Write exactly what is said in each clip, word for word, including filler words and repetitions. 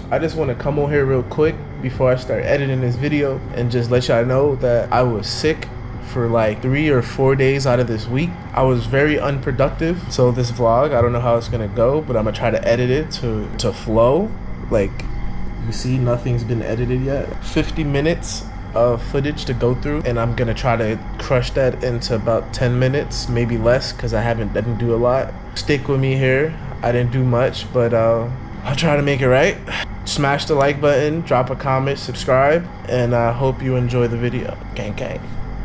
I just want to come on here real quick before I start editing this video and just let y'all know that I was sick for like three or four days out of this week. I was very unproductive. So this vlog, I don't know how it's gonna go, but I'm gonna try to edit it to, to flow. Like, you see, nothing's been edited yet. fifty minutes of footage to go through, and I'm gonna try to crush that into about ten minutes, maybe less, because I haven't I didn't do a lot. Stick with me here. I didn't do much, but uh, I'll try to make it right. Smash the like button, drop a comment, subscribe, and I hope you enjoy the video. Gang gang.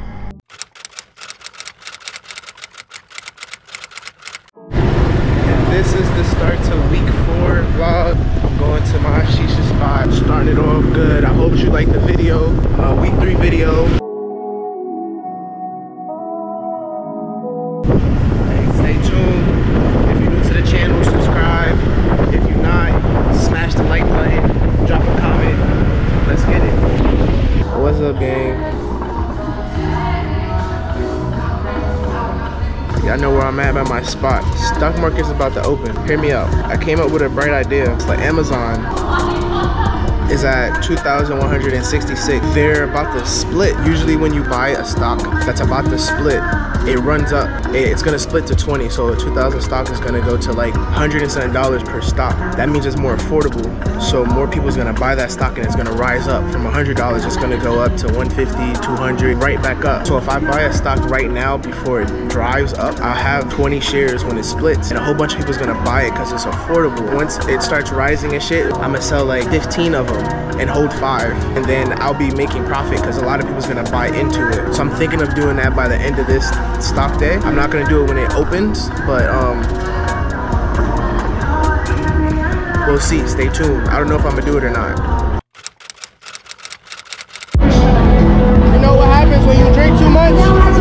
And this is the start to week four vlog. I'm going to my shisha spot. Started off good. I hope you like the video. Uh, week three video. Hey, stay tuned. If you're new to the channel, subscribe. If you're not, smash the like button. Drop a comment. Let's get it. What's up, gang? Y'all know where I'm at at my spot. Stock market's about to open. Hear me out. I came up with a bright idea. It's like Amazon is at two thousand one hundred sixty-six. They're about to split. Usually when you buy a stock that's about to split, it runs up. It's gonna split to twenty. So the two thousand stock is gonna go to like one hundred and seven dollars per stock. That means it's more affordable. So more people's gonna buy that stock and it's gonna rise up. From one hundred dollars, it's gonna go up to one fifty, two hundred, right back up. So if I buy a stock right now before it drives up, I'll have twenty shares when it splits. And a whole bunch of people's gonna buy it because it's affordable. Once it starts rising and shit, I'm gonna sell like fifteen of them and hold five, and then I'll be making profit because a lot of people's gonna buy into it. So I'm thinking of doing that by the end of this stock day. I'm not gonna do it when it opens, but um we'll see. Stay tuned. I don't know if I'm gonna do it or not. You know what happens when you drink too much?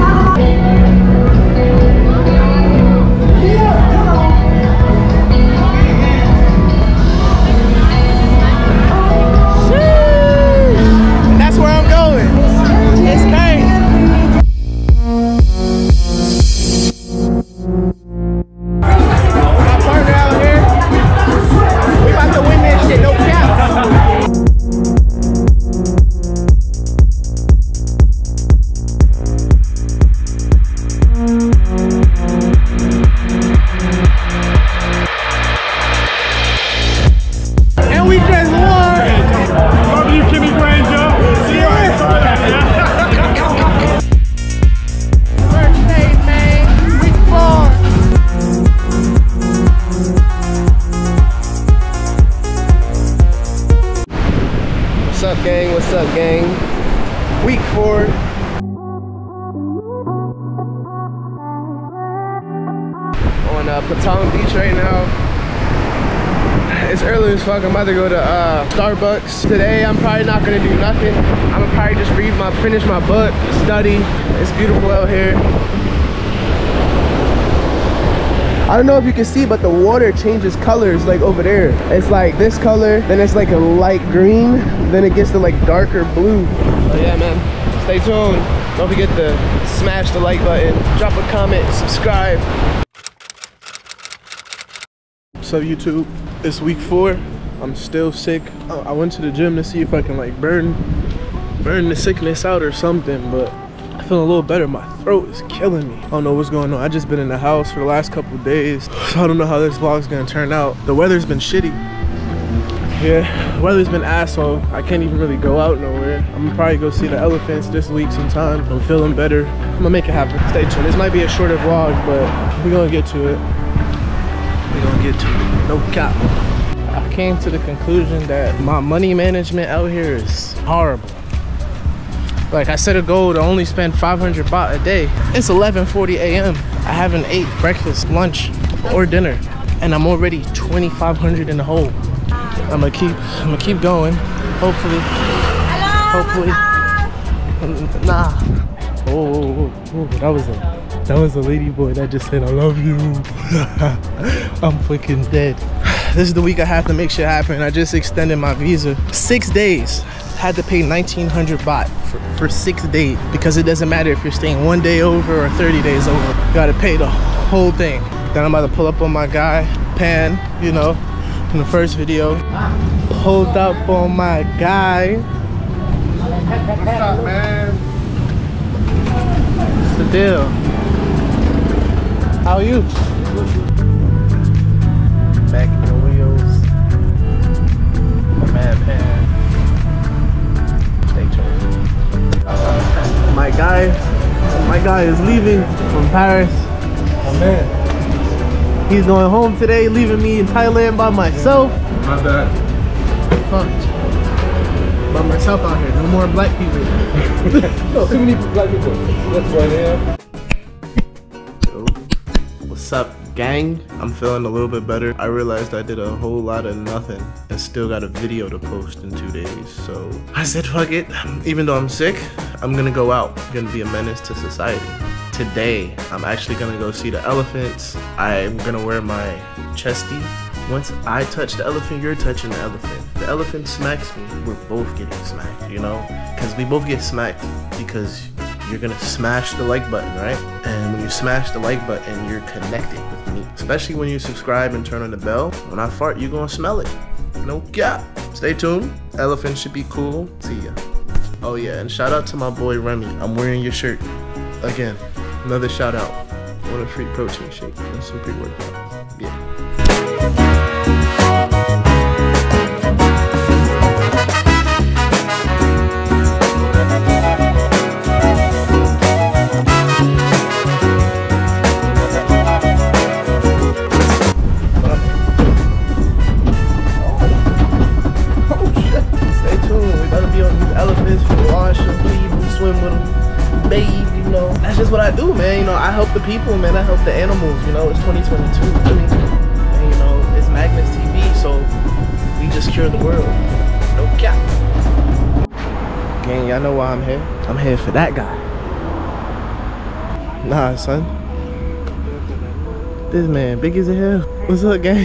What's up, gang? What's up, gang? Week four. On uh, Patong Beach right now. It's early as fuck. I'm about to go to uh, Starbucks. Today, I'm probably not gonna do nothing. I'm gonna probably just read my, finish my book, study. It's beautiful out here. I don't know if you can see, but the water changes colors like over there. It's like this color, then it's like a light green, then it gets to like darker blue. Oh yeah, man. Stay tuned. Don't forget to smash the like button, drop a comment, subscribe. What's up, YouTube? It's week four. I'm still sick. I went to the gym to see if I can like burn, burn the sickness out or something, but I feel a little better. My throat is killing me. I don't know what's going on. I just been in the house for the last couple of days, so I don't know how this vlog's gonna turn out. The weather's been shitty. Yeah, the weather's been asshole. I can't even really go out nowhere. I'm gonna probably go see the elephants this week sometime. I'm feeling better. I'm gonna make it happen. Stay tuned. This might be a shorter vlog, but we're gonna get to it. We're gonna get to it. No cap. I came to the conclusion that my money management out here is horrible. Like, I set a goal to only spend five hundred baht a day. It's eleven forty a m I haven't ate breakfast, lunch, or dinner, and I'm already twenty-five hundred in the hole. I'm gonna keep, I'm gonna keep going. Hopefully, hopefully, nah. Oh, oh, oh, that was a, that was a lady boy that just said I love you. I'm fucking dead. This is the week I have to make shit happen. I just extended my visa six days. Had to pay nineteen hundred baht for, for six days because it doesn't matter if you're staying one day over or thirty days over. You gotta pay the whole thing. Then I'm about to pull up on my guy, Pan, you know, in the first video. Hold up on my guy. What's up, man? What's the deal? How are you? Back in the wheels. My man Pan. Stay tuned. My guy, my guy is leaving from Paris. Oh man. He's going home today, leaving me in Thailand by myself. My bad. Fuck. By myself out here. No more black people. No, too many black people. That's right here. Yo, what's up, gang? I'm feeling a little bit better. I realized I did a whole lot of nothing and still got a video to post in two days. So I said, fuck it. Even though I'm sick, I'm gonna go out. I'm gonna be a menace to society. Today, I'm actually gonna go see the elephants. I'm gonna wear my chesty. Once I touch the elephant, you're touching the elephant. The elephant smacks me, we're both getting smacked, you know? Because we both get smacked because you're gonna smash the like button, right? And when you smash the like button, you're connected with me. Especially when you subscribe and turn on the bell. When I fart, you're gonna smell it. No cap. Stay tuned. Elephant should be cool. See ya. Oh yeah, and shout out to my boy Remy. I'm wearing your shirt. Again, another shout out. Want a free protein shake and some pre-workout. Yeah. What I do, man, you know, I help the people, man, I help the animals, you know, it's twenty twenty-two, really, and you know, it's Magnus T V, so we just cure the world, no cap. Gang, y'all know why I'm here? I'm here for that guy. Nah, son. This man, big as hell. What's up, gang?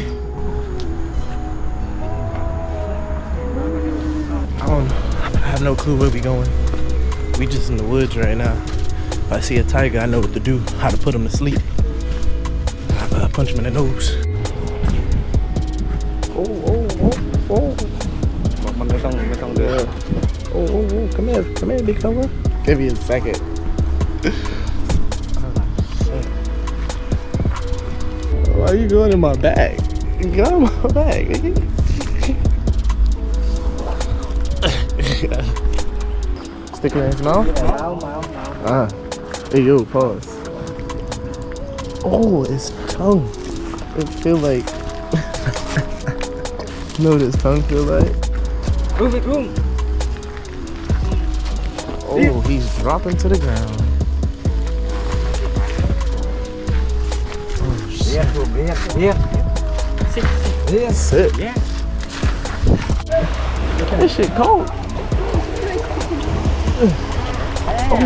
I don't know, I have no clue where we going. We just in the woods right now. If I see a tiger, I know what to do, how to put him to sleep. I uh, punch him in the nose. Oh, oh, oh, oh. Oh, oh, oh, come here, come here, big fella. Give me a second. Why are you going in my bag? Get out of my bag. Stick it in his mouth? Ah. Hey, yo, pause. Oh, it's tongue. It feel like. You know what his tongue feel like? Oh, he's dropping to the ground. Oh, shit. Sit. This shit cold. Oh.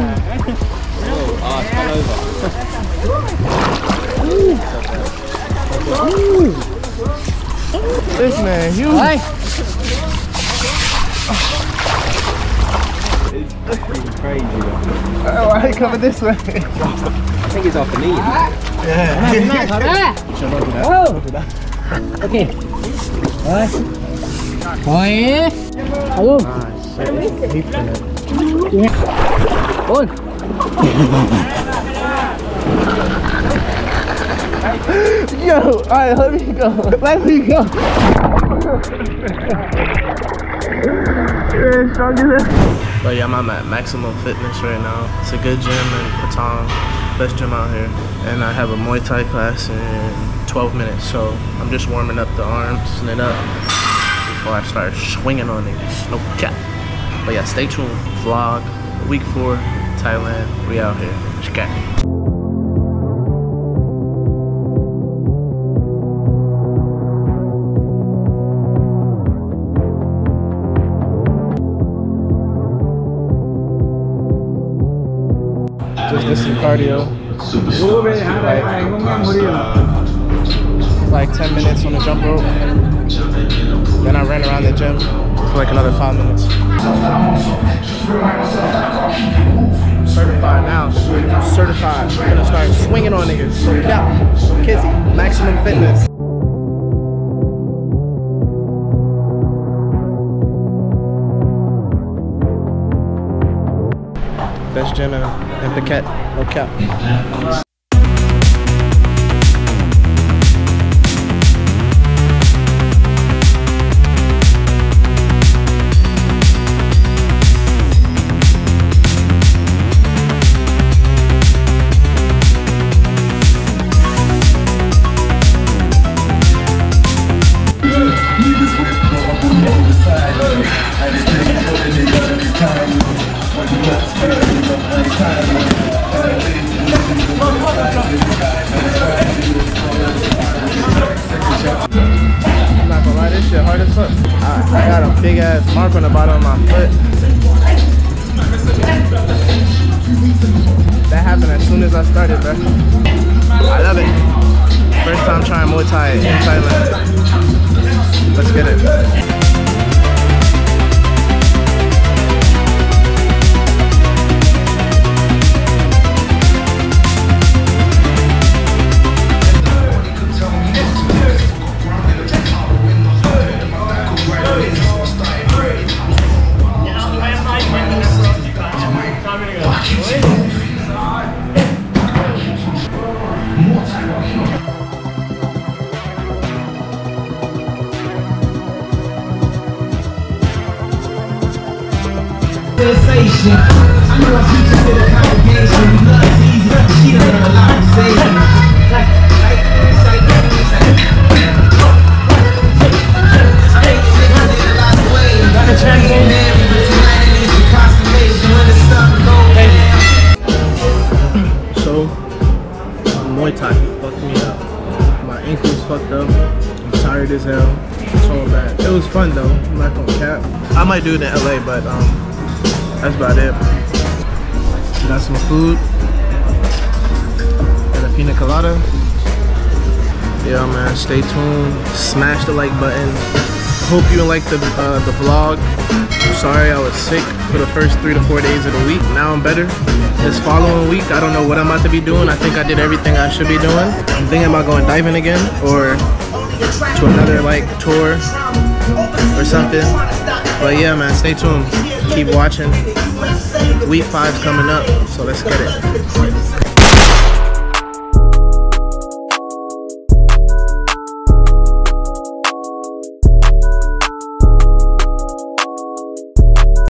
Ooh. This man huge. Hey. It's freaking crazy. Oh, why are you coming this way? I think it's off the knee. Yeah. Oh. Okay. Alright. Alright. Hello. Ah, shit. He's finna. Ôi. Yo, alright, let me go. Let me go. Yeah, strong as hell. But yeah, I'm at Maximum Fitness right now. It's a good gym in Patong, best gym out here. And I have a Muay Thai class in twelve minutes, so I'm just warming up the arms and it up before I start swinging on niggas. No cap. But yeah, stay tuned. Vlog, week four, Thailand. We out here. Check out. Just did some cardio. Like, like ten minutes on the jump rope. Then I ran around the gym for like another five minutes. Certified now. Certified. I'm gonna start swinging on niggas. Yeah. Kizzy. Maximum Fitness. gym in, in Phuket. No cap. I'm not gonna lie, this shit hard as fuck. I, I got a big ass mark on the bottom of my foot. That happened as soon as I started, bro. I love it. First time trying Muay Thai in Thailand. Let's get it. Sensation. I know I teach you to the congregation. We love Jesus. She done learned a lot from Satan. Like, like, like, So, Muay Thai fucked me up. My ankle's fucked up. I'm tired as hell. It's all bad. It was fun though. I'm not gonna cap. I might do it in L A, but um. that's about it. Got some food and a pina colada. Yeah, man, stay tuned. Smash the like button. Hope you like the uh, the vlog. Sorry I was sick for the first three to four days of the week. Now I'm better. This following week, I don't know what I'm about to be doing. I think I did everything I should be doing. I'm thinking about going diving again or to another like tour or something. But yeah, man, stay tuned. Keep watching. Week five's coming up, so let's get it.